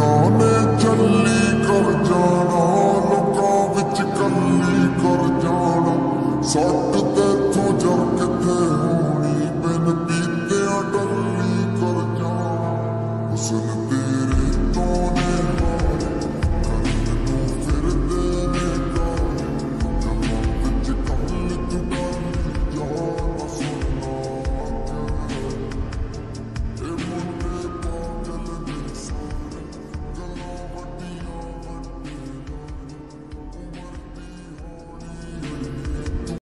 दिलों ने चली कर जाना, लोकां विच कल्ली कर जाना। सट